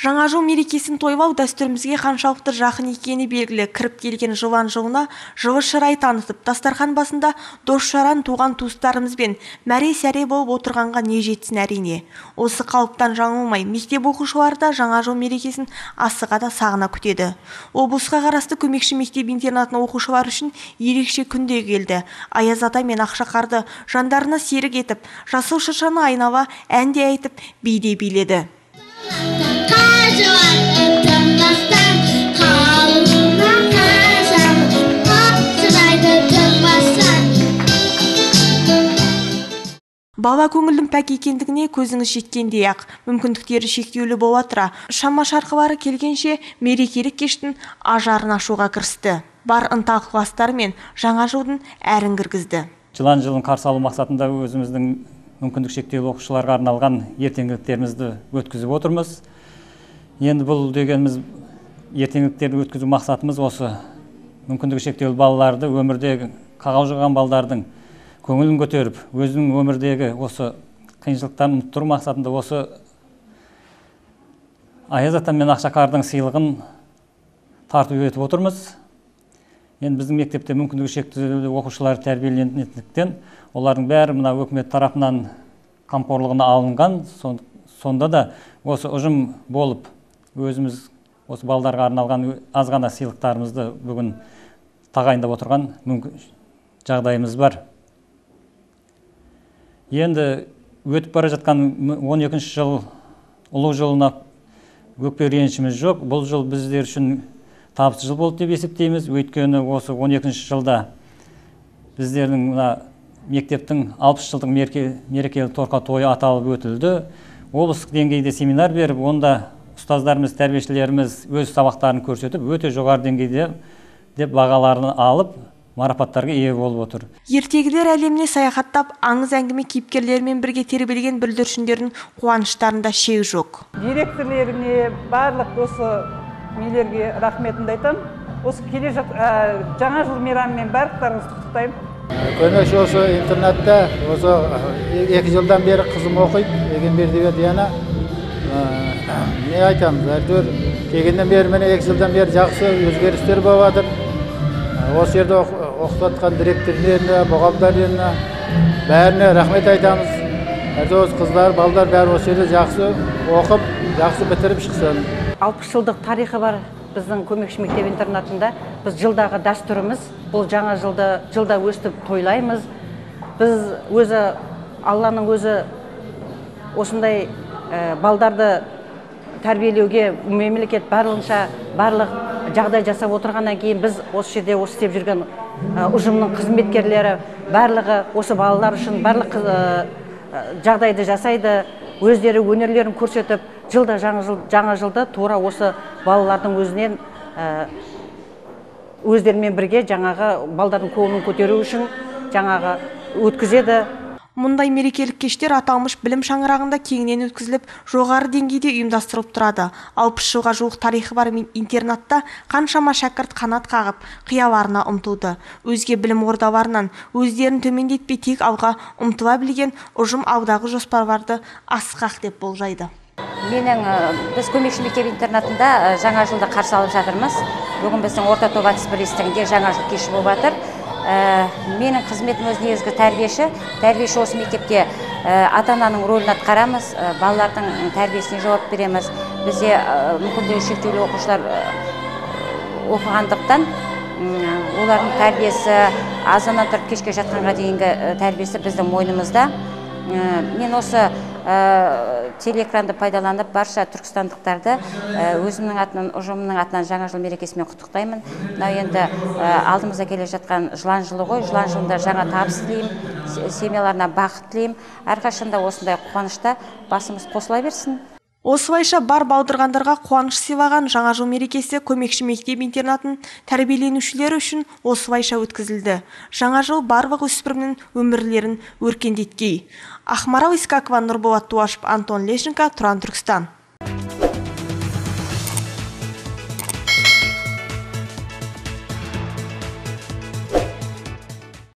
Жаңа жыл мерекесін тойлау дәстүрімізге қаншалықты жақын екені белгілі. Кіріп келген жылан жылына жылы шырай танытып, дастархан басында дос-жаран туған туыстарымызбен мәре-сәре болып отырғанға не жетсін әрине. Осы қалыптан жаңылмай, мектеп оқушылары да жаңа жыл мерекесін асыға да сағына күтеді. Облысқа қарасты көмекші мектеп-интернатының оқушылары үшін ерекше күнде келді. Аяз ата мен Ақшақарды жандарына серік етіп, жасыл шыршаны айнала әнде айтып, биде биледі. Бала көңілдің пәк екендігіне көзіңіз жеткендей-ақ, мүмкіндіктері шектеулі бола тұра, шама-шарқылары келгенше мерекелік кештің ажарын ашуға кірісті. Бар ынта-ықыластарымен жаңа жылдың әрін кіргізді. Жылан жылын қарсы алу мақсатында өзіміздің мүмкіндік шектеулі оқушыларға арналған ертеңгіліктерімізді өткізіп отырмыз. Енді бұл дегеніміз ертеңгіліктерді өткізу мақсатымыз осы мүмкіндік шектеулі балаларды, өмірдегі қағау жүрген балалардың көңілін көтеріп, өзінің өмірдегі осы қиыншылықтарын ұмыттыру мақсатында осы Аяз ата мен Ақшақардың сыйлығын тарту етіп отырмыз. Енді біздің мектепте мүмкіндігі шектеулі оқушылар тәрбиеленетіндіктен, олардың бәрі мына өкімет тарапынан қамқорлығына алынған. Сонда да осы ұжым болып, өзіміз осы балаларға арналған аз ғана сыйлықтарымызды бүгін тағайындап отырған жағдайымыз бар. Енді өтіп бара жатқан 12-ші жыл ұлы жылына өкпе ренішіміз жоқ. Бұл жыл біздер үшін табысты жыл болды деп есептейміз. Өйткені осы 12-ші жылда біздердің мектептің 60 жылдық мерекелік торқа тойы аталып өтілді. Облыстық деңгейде семинар беріп, онда ұстаздарымыз, тәрбиешілеріміз өз сабақтарын көрсетіп, өте жоғары деңгейде деп бағаларын алып, марапаттарға ие болып отыр. Ертегілер әлеміне саяхаттап, аңыз әңгіме кейіпкерлерімен бірге тербелген бүлдіршіндердің қуаныштарында шек жоқ. Директорлеріне, барлық осы мейлерге рахметімді айтам. Осы келе жаңа жыл мейрамымен барлықтарыңызды құттықтаймын. Көмекші осы интернатта осы 2 жылдан бері қызым оқиды, Егенбердиева Диана. Не айтамыз, әйтеуір келгеннен бері міне 2 жылдан бері жақсы өзгерістер болып жатыр. Осы жерде оқытқан директорлеріне, мұғалімдеріне бәріне рахмет айтамыз. Әйтеуір қыздар, балдар бәрі осы жерде жақсы оқып, жақсы бітіріп шықсын. 60 жылдық тарихы бар біздің көмекші мектеп интернатында. Біз жылдағы дәстүріміз, бұл жаңа жылда өстіп тойлаймыз. Біз өзі, Алланың өзі осындай балдарды тәрбиелеуге мемлекет барлық жағдай жасап отырғаннан кейін біз осы жерде осы істеп жүрген ұжымның қызметкерлері барлығы осы балалар үшін барлық жағдайды жасайды, өздері өнерлерін көрсетіп, жаңа жылды тура осы балалардың өзінен өздерімен бірге жаңағы балдардың көңілін көтеру үшін жаңағы өткізеді. Мұндай мерекелік кештер аталмыш білім шаңырағында кеңінен өткізіліп, жоғары деңгейде ұйымдастырылып тұрады. 60 жылға жуық тарихы бар интернатта қаншама шәкірт қанат қағып, қияларына ұмтылды. Өзге білім ордаларынан өздерін төмендетпей тек алға ұмтыла білген ұжым алдағы жоспарларды асқақ деп болжайды. Біз көмекші мектеп интернатында жаңа жылды қарсы алып жатырмыз. Бүгін біздің орта топ атыс бірлестігінде жаңа жыл кеші болып жатыр. Менің қызметім өз негізгі тәрбиеші осы мектепте ата-ананың рөлін атқарамыз, балалардың тәрбиесіне жауап береміз. Бізде мүмкіндігі шектеулі оқушылар оқығандықтан олардың тәрбиесі азаннан тұрып кешке жатқанға дейінгі тәрбиесі біздің мойнымызда. Мен осы телеэкранды пайдаланып барша түркістандықтарды өзімнің атынан, ұжымның атынан жаңа жыл мерекесімен құттықтаймын. Енді алдымызда келе жатқан жылан жылы ғой, жылан жылында жаңа табыс тілеймін, семьяларына бақыт тілеймін. Әрқашанда осындай қуанышта басымыз қосыла берсін. Осылайша бар балдырғандарға қуаныш сыйлаған жаңа жыл мерекесі көмекші мектеп интернатын тәрбиеленушілері үшін осылайша өткізілді. Жаңа жыл барлық өспірімнің өмірлерін өркендеткей. Ақмарал Искакова, Нұрболат Туашев, Антон Лещенко, Тұран, Түркістан.